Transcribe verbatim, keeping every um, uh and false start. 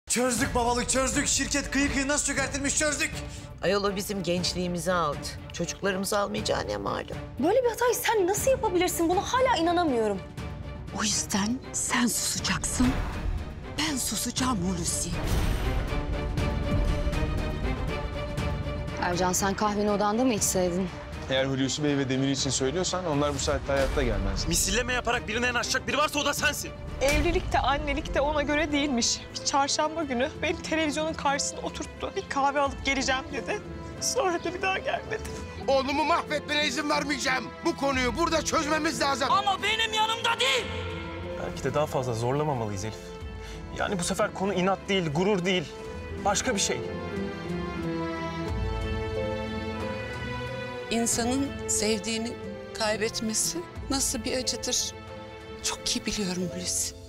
Çözdük babalık, çözdük. Şirket kıyı kıyı nasıl çökertilmiş çözdük. Ayol o bizim gençliğimizi aldı. Çocuklarımızı almayacağı ne malum. Böyle bir hatayı sen nasıl yapabilirsin? Buna hala inanamıyorum. O yüzden sen susacaksın. Ben susacağım Hulusi. Ercan sen kahveni odanda mı içseydin? Eğer Hulusi Bey ve Demir için söylüyorsan onlar bu saatte hayatta gelmez. Misilleme yaparak birine yanaşacak biri varsa o da sensin. Evlilik de annelik de ona göre değilmiş. Bir çarşamba günü beni televizyonun karşısına oturttu. Bir kahve alıp geleceğim dedi. Sonra da bir daha gelmedi. Oğlumu mahvetmene izin vermeyeceğim. Bu konuyu burada çözmemiz lazım. Ama benim yanımda değil. Belki de daha fazla zorlamamalıyız Elif. Yani bu sefer konu inat değil, gurur değil. Başka bir şey. İnsanın sevdiğini kaybetmesi nasıl bir acıdır çok iyi biliyorum Hulusi.